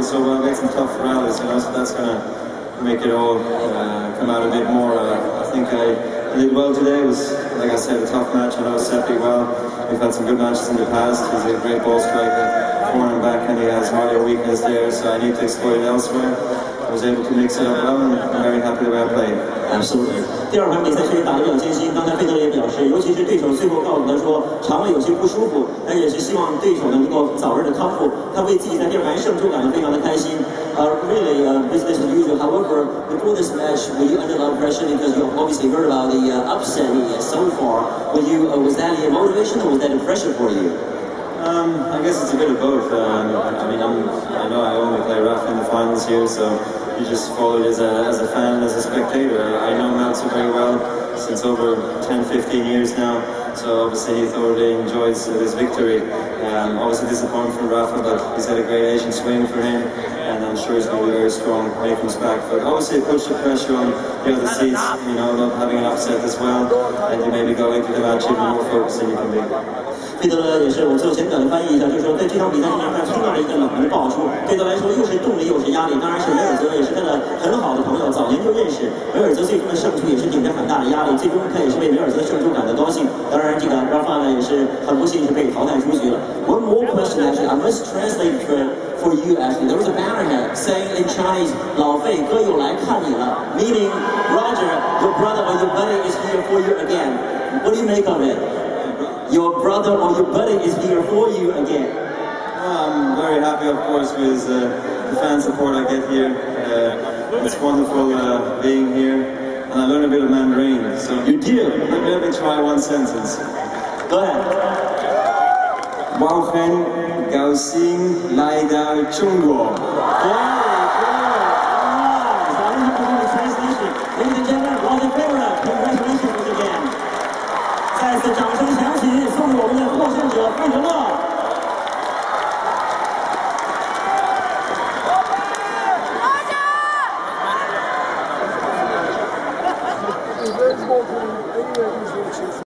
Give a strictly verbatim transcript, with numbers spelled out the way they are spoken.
do so well, get some tough rallies, you know, so that's going to make it all uh, come out a bit more. Uh, I think I, I did well today. It was, like I said, a tough match. I know Seppi well. We've had some good matches in the past. He's a great ball striker, forehand and backhand. He has hardly a weakness there, so I need to exploit it elsewhere. I was able to mix it up well, and I'm very happy the way I played. Absolutely. 第二盘比赛确实打得比较艰辛，刚才费德勒也表示，尤其是对手最后告诉他说肠胃有些不舒服，但也是希望对手能够早日的康复。他为自己在第二盘胜出感到非常的开心。Uh, really, uh, business as usual. However, before this match, were you under a lot of pressure because you obviously heard about the uh, upset so far? Were you, uh, was that a motivation or was that a pressure for you? Um, I guess it's a bit of both. Um, I mean, I'm, I know I only play Rafa in the finals here, so you just follow it as a, as a fan, as a spectator. I, I know Meltzer very well since over ten, fifteen years now, so obviously he thoroughly enjoys this victory. Um, obviously disappointing for Rafa, but he's had a great Asian swing for him, and I'm sure he's going to be very strong when he comes back. But obviously it puts the pressure on the other seeds, you know, not having an upset as well, and you maybe go into the match even more focused than you can be. 费德勒也是，我做简短的翻译一下，就是说在这场比赛里面，他听到了一个冷门爆出，对他来说又是动力又是压力。当然是梅尔泽也是他的很好的朋友，早年就认识。梅尔泽最终的胜出也是顶着很大的压力，最终他也是为梅尔泽的胜出感到高兴。当然，这个 Rafa 呢也是很不幸是被淘汰出局了。One more question actually, I must translate for for you actually. There was a banner here saying in Chinese, 老费哥又来看你了 ，meaning Roger, your brother or your buddy is here for you again. What do you make of it? Your brother or your buddy is here for you again. Well, I'm very happy, of course, with uh, the fan support I get here. Uh, it's wonderful uh, being here, and I learned a bit of Mandarin. So you do. Let me, let me try one sentence. Go ahead. 我很高兴来到中国。 Ladies and gentlemen, Roger Federer, congratulations once again. 再次掌声响起，送给我们的获胜者费德勒。